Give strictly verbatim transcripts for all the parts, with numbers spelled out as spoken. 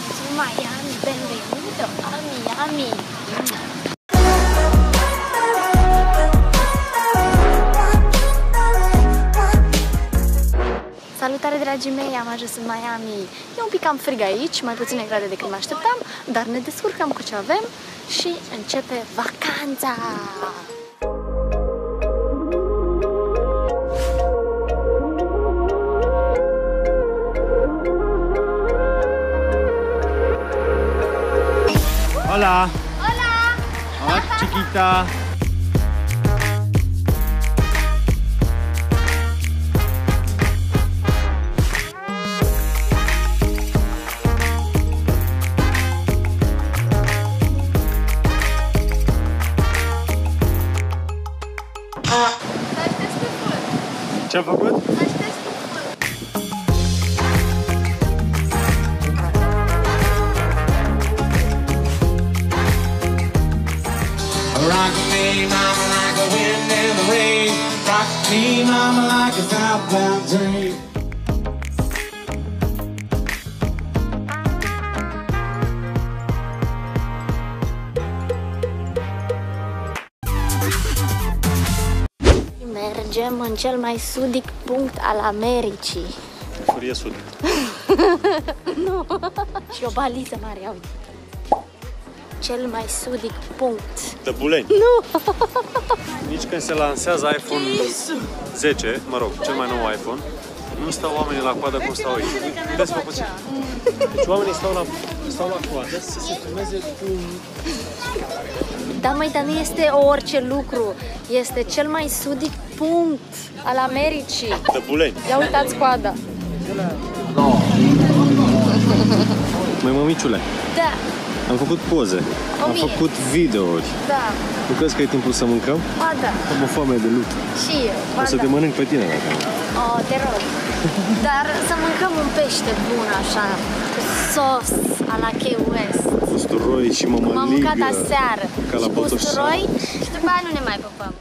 to Miami, benvenuto a Miami. Salutare, dragii mei, am ajuns în Miami. E un pic cam frig aici, mai puține grade decât mă așteptam, dar ne descurcăm cu ce avem și începe vacanța! Hola! Hola! Hola, chiquita! Ce-am făcut? Rock me, mama, like a wind in the rain. Rock me, mama, like a southbound train. Mergem în cel mai sudic punct al Americii. Furie sud. Nu. Și o baliză mare, ia uite. Cel mai sudic punct. Dăbuleni. Nu. Nici când se lansează iPhone zece, mă rog, cel mai nou iPhone, nu stau oamenii la coadă cum stau aici. Uitați-vă puțin. Deci oamenii stau la, stau la coadă să se filmeze cu... Da, măi, dar nu este orice lucru. Este cel mai sudic punct al Americii. Dăbuleni. Ia uitați coada. Măi, mămiciule, Da. am făcut poze, O am mie. făcut videouri. Da. Nu crezi că e timpul să mâncăm? Ba da. Am o foame de lut. Și eu. Ba O să da. te mănânc pe tine dacă... Oh, te rog. Dar să mâncăm un pește bun așa, cu sos a la Key West. Usturoi și mămăligă. M-am mâncat aseară. Ca la și Botoș. usturoi și după aia nu ne mai pupăm.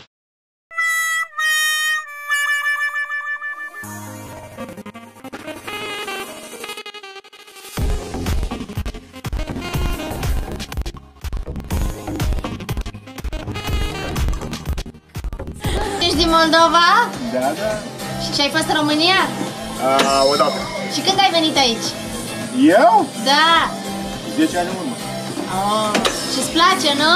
Ești din Moldova? Da, da. Și ai fost în România? A, odată. Și când ai venit aici? Eu? Da. zece ani în urmă. Oh. Și-ți place, nu?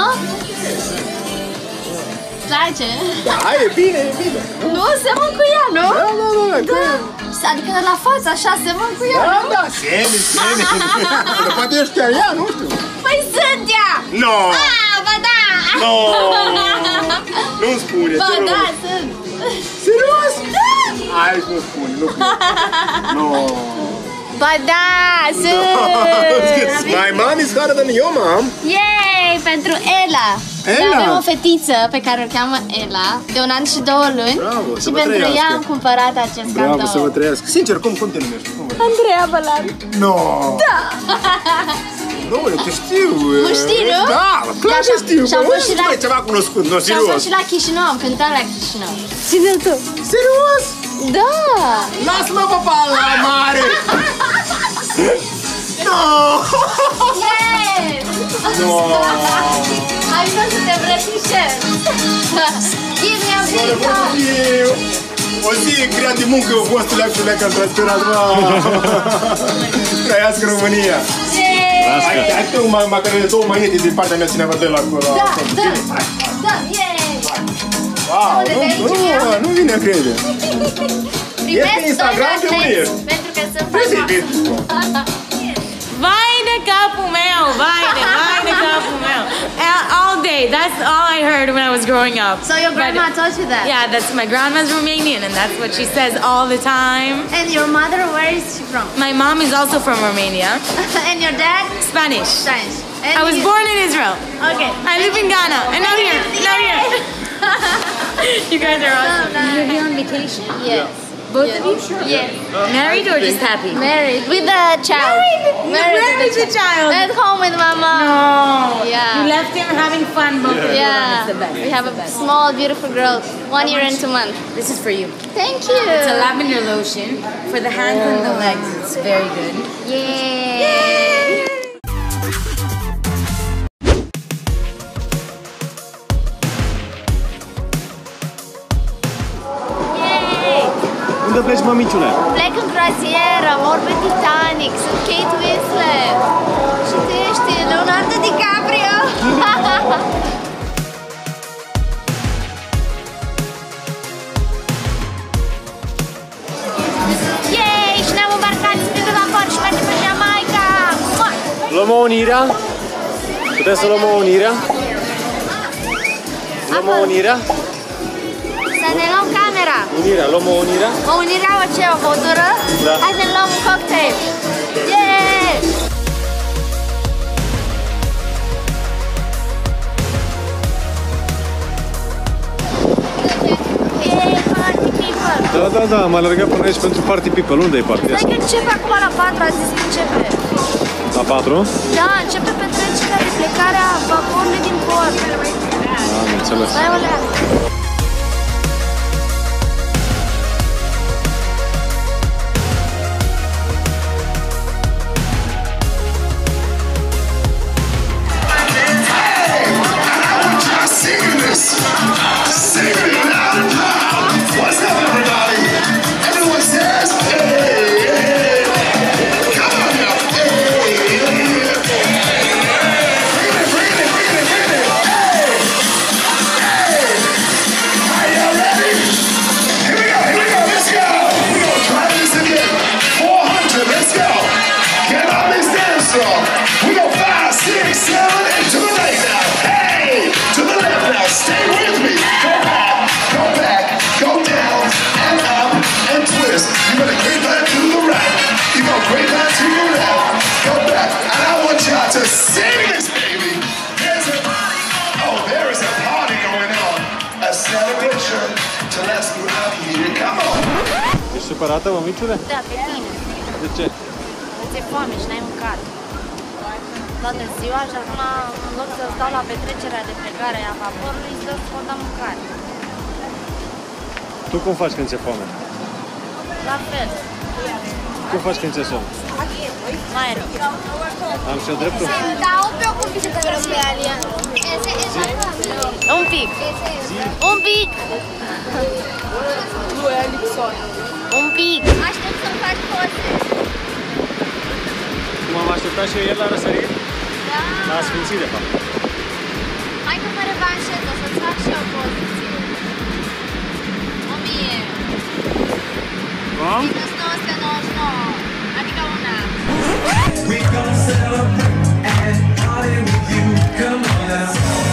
Place? Da, e bine, e bine. Nu, semăn cu ea, nu? Da, da, da, da. Da. Adică la față, așa, semăn cu ea, Da, nu? da, semi, semi. Poate ești chiar ea, nu știu. Păi sunt ea! No! Ah, ba da! No! Nu-mi spune, Ba te rog. da, sunt! Serios? Da! Hai, nu spune, nu spune. No. Ba da, sunt! My mom is harder than your mom. Yay! Pentru Ela! Ela? Noi avem o fetiță pe care o cheamă Ela, de un an și două luni. Bravo, să și vă pentru trăiască. ea am cumpărat acest Bravo, cadou. să vă trăiască. Sincer, cum, cum te numești? Cum vă- Andreea Bălan. No! Da! Nu, te știu. Mă știi, nu? Da, clar că Și-am- știu. și-am Bă, fost și știu, la- e ceva cunoscut, nu, Și am serios. fost și la Chișinău, am cântat la Chișinău. Ține-l tu! Serios? Da! Lasă-mă, papa, la mare! No! Yes! No! Ai vrut să te îmbrățișez! Give me a big hug! O zi grea de muncă, o fost leac și leac în transpirat, mă! Trăiască România! Yay! Hai, hai că mă macarele două manete din partea mea cineva de la acolo. Da, da! Da, yay! Wow, de pe aici, nu, eu? nu, nu vine a crede. Primesc pe Instagram, doi pe unde magneți, ești? pentru că sunt Vezi, faimoasă. Vai de capul meu, vai de, vai de capul meu. All- All day, that's all I heard when I was growing up. So your grandma But- told you that? Yeah, that's my grandma's Romanian and that's what she says all the time. And your mother, where is she from? My mom is also from Romania, And your dad? Spanish. Spanish. And I was you- born in Israel. Okay. I live in Ghana and now here, now here. You guys are awesome. You're here on vacation? Yes. Both yes. of you? Yes. Married or just happy? Married with a child. Married with a child. At home with my mom. Oh, Yeah. You left him having fun both of you. Yeah. It's the best. We have a small, beautiful girl. One year and two months. This is for you. Thank you. It's a lavender lotion for the hands and the legs. It's very good. Yeah. romantic, sunt Kate Winslet și tu ești Leonardo DiCaprio. Yay! Și ne-am îmbarcat spre pe vapor și mergem pe Jamaica! Luăm o unirea? Putem să luăm o unirea? Luăm o unirea? Să ne luăm camera! Unirea, luăm o unirea? O unirea o ce? O băutură? Da. Hai să ne luăm un cocktail! Yeah! Yay, party people! Da, da, da, am alergat până aici pentru party people. Unde e party Stai asta? că începe acum la patru, a zis că începe. La patru? Da, începe petrecerea de plecare a vaporului din port. Am înțeles. Stai o leacă. Ești supărată, mămicule? Da, pe tine. De ce? Îți e foame și n-ai mâncat. Toată ziua și acum, în loc să stau la petrecerea de plecare a vaporului, îți dă să dau mâncare. Tu cum faci când ți-e foame? La fel. Cum faci când ți-e somn? Mai rău. Am și eu dreptul? Da, un pic un pic de Australia. Un pic. Un pic. Un pic. Aștept să-mi faci poze. Cum am așteptat și el la răsărit? Da. La Sfinții, de fapt. Hai că mă revanșez, o să-ți fac și eu poziție. O mie. Cum? Minus nouă sute nouăzeci și nouă. Adică una. We gonna celebrate and party with you. Come on now.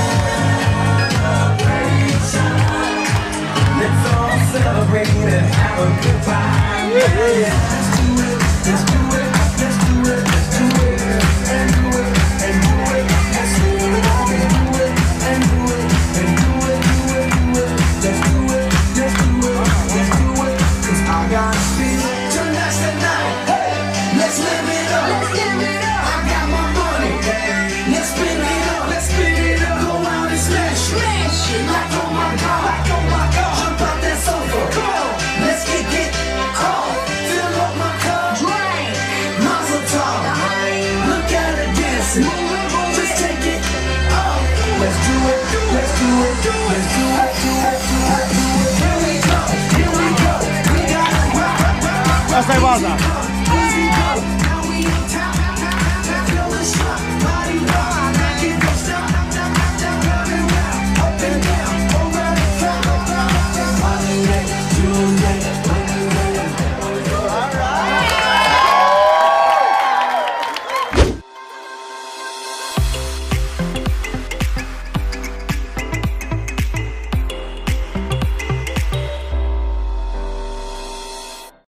Let's all celebrate and have a good time. Yeah, yeah. Let's do it. Let's do it. Let's do it. Let's do it. And do it. And do it. Let's do it. And do it. And do it. And do it. Do it. Do it. Let's do it. Let's do it. Let's do it. 'Cause I got a feeling tonight's the night. Hey, let's live it up. Let's live it up. I got my money. Let's spin it up. Let's spin it up. Go out and smash it. Smash it. Like oh my God. Like oh my God. Jump out that sofa. Come on. Let's get it on. Fill up my cup. Drink. Mazel tov. Look at her dancing. Just take it off. Let's do it. Let's do it. Let's do it. Do it. Do it. Do it. Here we go. Here we go. We got it. Asta e baza.